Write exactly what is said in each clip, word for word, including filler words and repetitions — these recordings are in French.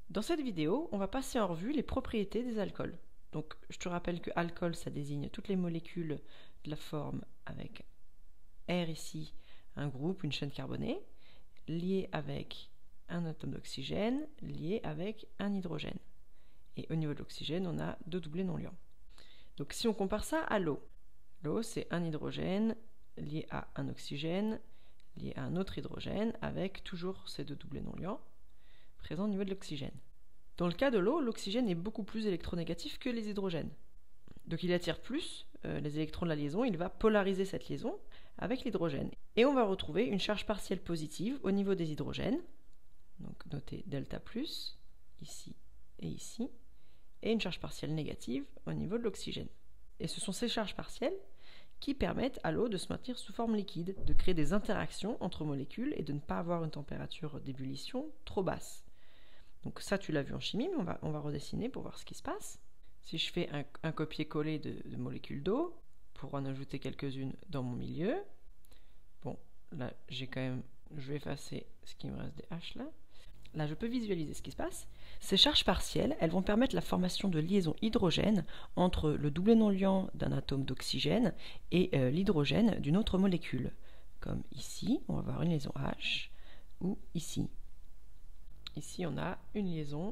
Dans cette vidéo, on va passer en revue les propriétés des alcools. Donc, je te rappelle que alcool, ça désigne toutes les molécules de la forme avec R ici, un groupe, une chaîne carbonée, lié avec un atome d'oxygène, lié avec un hydrogène. Et au niveau de l'oxygène, on a deux doublés non liants. Donc, si on compare ça à l'eau, l'eau, c'est un hydrogène lié à un oxygène, lié à un autre hydrogène, avec toujours ces deux doublés non liants présents au niveau de l'oxygène. Dans le cas de l'eau, l'oxygène est beaucoup plus électronégatif que les hydrogènes. Donc il attire plus euh, les électrons de la liaison, il va polariser cette liaison avec l'hydrogène. Et on va retrouver une charge partielle positive au niveau des hydrogènes, donc notez delta plus, ici et ici, et une charge partielle négative au niveau de l'oxygène. Et ce sont ces charges partielles qui permettent à l'eau de se maintenir sous forme liquide, de créer des interactions entre molécules et de ne pas avoir une température d'ébullition trop basse. Donc ça, tu l'as vu en chimie, mais on va, on va redessiner pour voir ce qui se passe. Si je fais un, un copier-coller de, de molécules d'eau, pour en ajouter quelques-unes dans mon milieu, bon, là, j'ai quand même, je vais effacer ce qui me reste des H là. Là, je peux visualiser ce qui se passe. Ces charges partielles, elles vont permettre la formation de liaisons hydrogènes entre le doublet non liant d'un atome d'oxygène et euh, l'hydrogène d'une autre molécule. Comme ici, on va avoir une liaison H, ou ici. Ici, on a une liaison,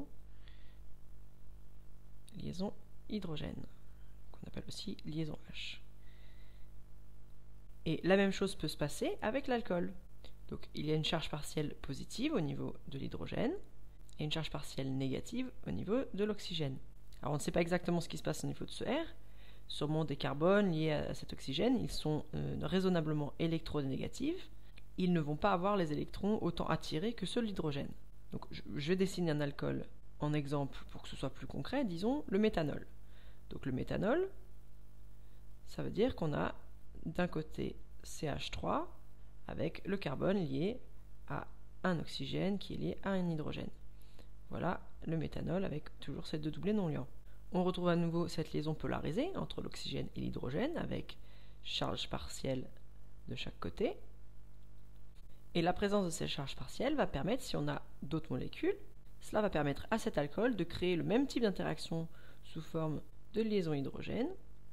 liaison hydrogène, qu'on appelle aussi liaison H. Et la même chose peut se passer avec l'alcool. Donc, il y a une charge partielle positive au niveau de l'hydrogène et une charge partielle négative au niveau de l'oxygène. Alors, on ne sait pas exactement ce qui se passe au niveau de ce R. Sûrement des carbones liés à cet oxygène, ils sont euh, raisonnablement électronégatifs. Ils ne vont pas avoir les électrons autant attirés que ceux de l'hydrogène. Donc, je vais dessiner un alcool en exemple pour que ce soit plus concret, disons le méthanol. Donc le méthanol, ça veut dire qu'on a d'un côté C H trois avec le carbone lié à un oxygène qui est lié à un hydrogène. Voilà le méthanol avec toujours ces deux doublés non liants. On retrouve à nouveau cette liaison polarisée entre l'oxygène et l'hydrogène avec charge partielle de chaque côté. Et la présence de ces charges partielles va permettre, si on a d'autres molécules, cela va permettre à cet alcool de créer le même type d'interaction sous forme de liaison hydrogène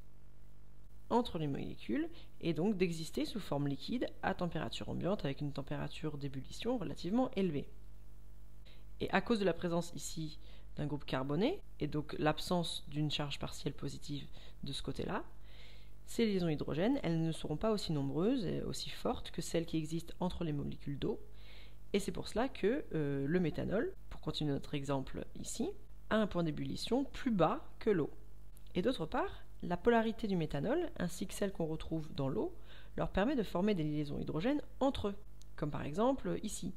entre les molécules et donc d'exister sous forme liquide à température ambiante avec une température d'ébullition relativement élevée. Et à cause de la présence ici d'un groupe carboné et donc l'absence d'une charge partielle positive de ce côté-là, ces liaisons hydrogènes, elles ne seront pas aussi nombreuses et aussi fortes que celles qui existent entre les molécules d'eau. Et c'est pour cela que euh, le méthanol, pour continuer notre exemple ici, a un point d'ébullition plus bas que l'eau. Et d'autre part, la polarité du méthanol, ainsi que celle qu'on retrouve dans l'eau, leur permet de former des liaisons hydrogènes entre eux, comme par exemple ici.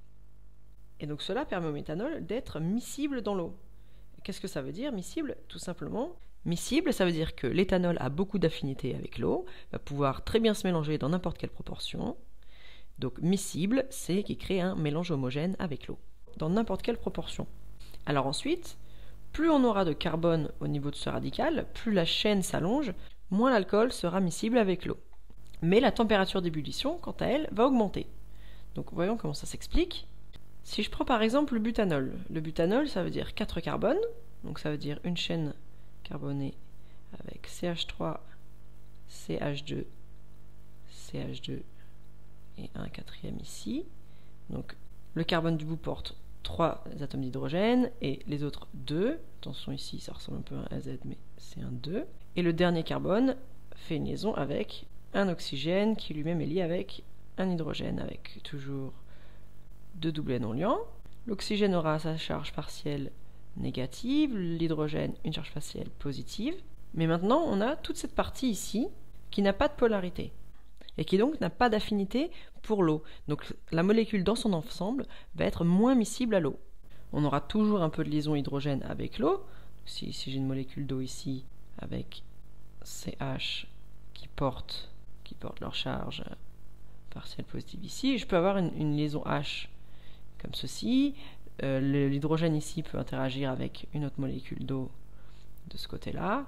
Et donc cela permet au méthanol d'être miscible dans l'eau. Qu'est-ce que ça veut dire, miscible? Tout simplement, miscible, ça veut dire que l'éthanol a beaucoup d'affinité avec l'eau, va pouvoir très bien se mélanger dans n'importe quelle proportion. Donc miscible, c'est qui crée un mélange homogène avec l'eau, dans n'importe quelle proportion. Alors ensuite, plus on aura de carbone au niveau de ce radical, plus la chaîne s'allonge, moins l'alcool sera miscible avec l'eau. Mais la température d'ébullition, quant à elle, va augmenter. Donc voyons comment ça s'explique. Si je prends par exemple le butanol, le butanol ça veut dire quatre carbones, donc ça veut dire une chaîne carbonée avec C H trois, C H deux, C H deux et un quatrième ici. Donc le carbone du bout porte trois atomes d'hydrogène et les autres deux. Attention ici, ça ressemble un peu à un Z, mais c'est un deux. Et le dernier carbone fait une liaison avec un oxygène qui lui-même est lié avec un hydrogène, avec toujours deux doublets non liants. L'oxygène aura sa charge partielle négative, l'hydrogène une charge partielle positive. Mais maintenant, on a toute cette partie ici qui n'a pas de polarité et qui donc n'a pas d'affinité pour l'eau. Donc la molécule dans son ensemble va être moins miscible à l'eau. On aura toujours un peu de liaison hydrogène avec l'eau. Si, si j'ai une molécule d'eau ici avec C H qui porte, qui porte leur charge partielle positive ici, je peux avoir une, une liaison H comme ceci. Euh, l'hydrogène ici peut interagir avec une autre molécule d'eau de ce côté-là,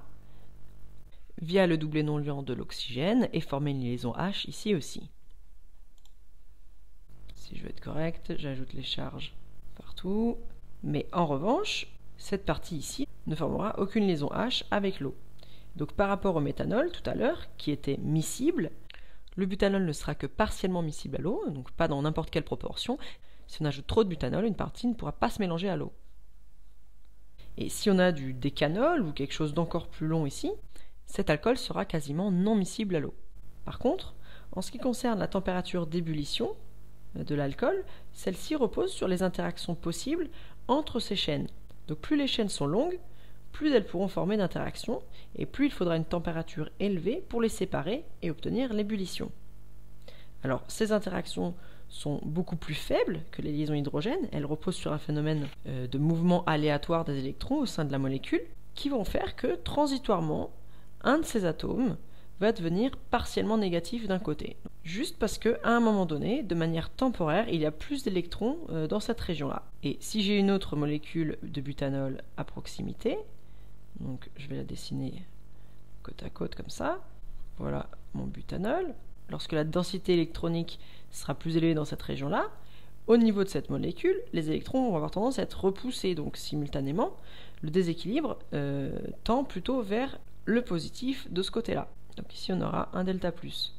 via le doublet non liant de l'oxygène et former une liaison H ici aussi. Si je veux être correct, j'ajoute les charges partout. Mais en revanche, cette partie ici ne formera aucune liaison H avec l'eau. Donc par rapport au méthanol tout à l'heure, qui était miscible, le butanol ne sera que partiellement miscible à l'eau, donc pas dans n'importe quelle proportion. Si on ajoute trop de butanol, une partie ne pourra pas se mélanger à l'eau. Et si on a du décanol ou quelque chose d'encore plus long ici, cet alcool sera quasiment non miscible à l'eau. Par contre, en ce qui concerne la température d'ébullition de l'alcool, celle-ci repose sur les interactions possibles entre ces chaînes. Donc plus les chaînes sont longues, plus elles pourront former d'interactions, et plus il faudra une température élevée pour les séparer et obtenir l'ébullition. Alors ces interactions sont beaucoup plus faibles que les liaisons hydrogènes, elles reposent sur un phénomène euh, de mouvement aléatoire des électrons au sein de la molécule, qui vont faire que transitoirement, un de ces atomes va devenir partiellement négatif d'un côté. Juste parce qu'à un moment donné, de manière temporaire, il y a plus d'électrons euh, dans cette région-là. Et si j'ai une autre molécule de butanol à proximité, donc je vais la dessiner côte à côte comme ça, voilà mon butanol. Lorsque la densité électronique sera plus élevée dans cette région-là, au niveau de cette molécule, les électrons vont avoir tendance à être repoussés, donc simultanément, le déséquilibre euh, tend plutôt vers le positif de ce côté-là. Donc ici on aura un delta plus.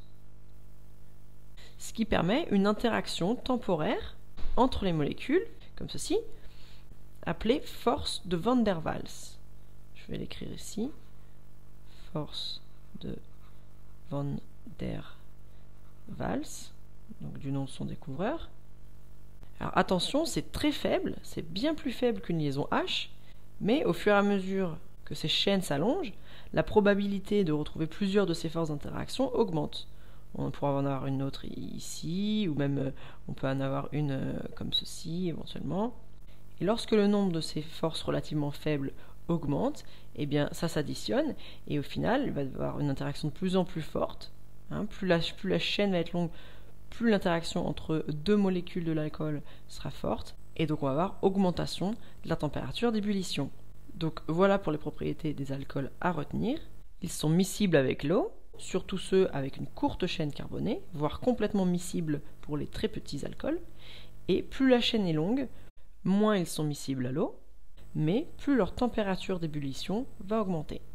Ce qui permet une interaction temporaire entre les molécules, comme ceci, appelée force de Van der Waals. Je vais l'écrire ici. Force de Van der Waals, donc du nom de son découvreur. Alors attention, c'est très faible, c'est bien plus faible qu'une liaison H, mais au fur et à mesure que ces chaînes s'allongent, la probabilité de retrouver plusieurs de ces forces d'interaction augmente. On pourra en avoir une autre ici, ou même euh, on peut en avoir une euh, comme ceci éventuellement. Et lorsque le nombre de ces forces relativement faibles augmente, eh bien ça s'additionne, et au final, il va y avoir une interaction de plus en plus forte. Hein, plus, la, plus la chaîne va être longue, plus l'interaction entre deux molécules de l'alcool sera forte, et donc on va avoir augmentation de la température d'ébullition. Donc voilà pour les propriétés des alcools à retenir. Ils sont miscibles avec l'eau, surtout ceux avec une courte chaîne carbonée, voire complètement miscibles pour les très petits alcools. Et plus la chaîne est longue, moins ils sont miscibles à l'eau, mais plus leur température d'ébullition va augmenter.